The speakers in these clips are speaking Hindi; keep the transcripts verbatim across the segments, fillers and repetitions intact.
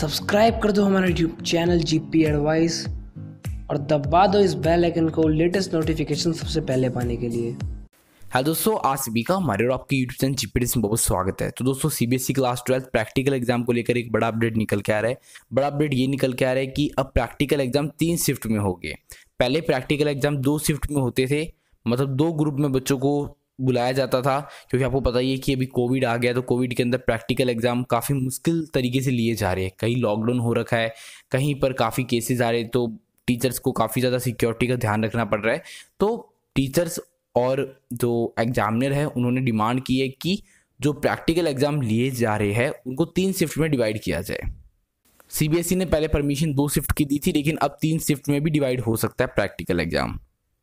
सब्सक्राइब कर दो हमारा यूट्यूब चैनल जीपी एडवाइस और दबा दो इस बेल आइकन को लेटेस्ट नोटिफिकेशन सबसे पहले पाने के लिए। हेलो दोस्तों, आज सभी का हमारे और आपके यूट्यूब चैनल जीपी एडवाइस में बहुत स्वागत है। तो दोस्तों, CBSE class twelfth practical exam को लेकर एक बड़ा अपडेट निकल के आ रहा है। बड़ा अपडेट ये निकल के आ रहा है कि अब प्रैक्टिकल एग्जाम तीन शिफ्ट में हो गए। पहले प्रैक्टिकल एग्जाम दो शिफ्ट में होते थे, मतलब दो ग्रुप में बच्चों को बुलाया जाता था, क्योंकि आपको पता ही है कि अभी कोविड आ गया, तो कोविड के अंदर प्रैक्टिकल एग्जाम काफ़ी मुश्किल तरीके से लिए जा रहे हैं। कहीं लॉकडाउन हो रखा है, कहीं पर काफ़ी केसेस आ रहे हैं, तो टीचर्स को काफ़ी ज़्यादा सिक्योरिटी का ध्यान रखना पड़ रहा है। तो टीचर्स और जो एग्जामिनर है उन्होंने डिमांड की है कि जो प्रैक्टिकल एग्जाम लिए जा रहे हैं उनको तीन शिफ्ट में डिवाइड किया जाए। सीबीएसई ने पहले परमिशन दो शिफ्ट की दी थी, लेकिन अब तीन शिफ्ट में भी डिवाइड हो सकता है प्रैक्टिकल एग्जाम।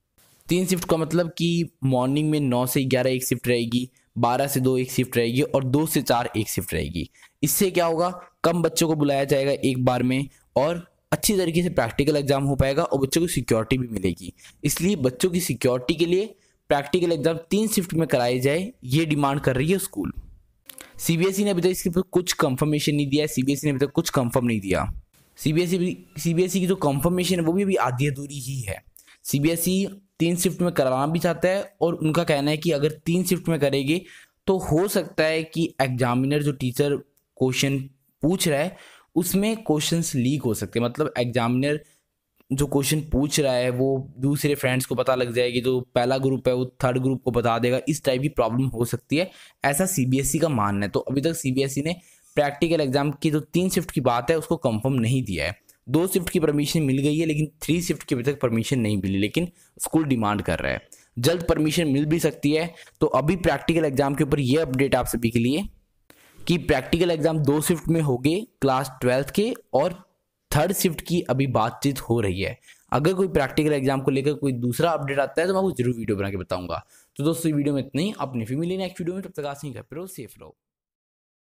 तीन शिफ्ट का मतलब कि मॉर्निंग में नौ से ग्यारह एक शिफ्ट रहेगी, बारह से दो एक शिफ्ट रहेगी और दो से चार एक शिफ्ट रहेगी। इससे क्या होगा, कम बच्चों को बुलाया जाएगा एक बार में और अच्छी तरीके से प्रैक्टिकल एग्जाम हो पाएगा और बच्चों को सिक्योरिटी भी मिलेगी। इसलिए बच्चों की सिक्योरिटी के लिए प्रैक्टिकल एग्जाम तीन शिफ्ट में कराए जाए, ये डिमांड कर रही है स्कूल। सीबीएसई ने अभी तक इसके ऊपर कुछ कंफर्मेशन नहीं दिया है। सीबीएसई ने अभी तक कुछ कंफर्म नहीं दिया। सीबीएसई सीबीएसई की जो कंफर्मेशन है वो भी अभी आधी अधूरी ही है। सीबीएसई तीन शिफ्ट में कराना भी चाहता है और उनका कहना है कि अगर तीन शिफ्ट में करेंगे तो हो सकता है कि एग्जामिनर जो टीचर क्वेश्चन पूछ रहा है उसमें क्वेश्चंस लीक हो सकते हैं। मतलब एग्जामिनर जो क्वेश्चन पूछ रहा है वो दूसरे फ्रेंड्स को पता लग जाएगी, जो पहला ग्रुप है वो थर्ड ग्रुप को बता देगा। इस टाइप की प्रॉब्लम हो सकती है, ऐसा सीबीएसई का मानना है। तो अभी तक सीबीएसई ने प्रैक्टिकल एग्जाम की जो तीन शिफ्ट की बात है उसको कंफर्म नहीं दिया है। दो शिफ्ट की परमिशन मिल गई है, लेकिन थ्री शिफ्ट की अभी तक परमिशन नहीं मिली, लेकिन स्कूल डिमांड कर रहा है। जल्द परमिशन मिल भी सकती है। तो अभी प्रैक्टिकल एग्जाम के ऊपर ये अपडेट आप सभी के लिए कि प्रैक्टिकल एग्जाम दो शिफ्ट में हो गए क्लास ट्वेल्थ के, और थर्ड शिफ्ट की अभी बातचीत हो रही है। अगर कोई प्रैक्टिकल एग्जाम को लेकर कोई दूसरा अपडेट आता है तो मैं आपको जरूर वीडियो बना के बताऊंगा। तो दोस्तों, वीडियो में इतना ही। अपनी फिर मिलेंगे नेक्स्ट वीडियो में, तब तक आप सेफ रहो।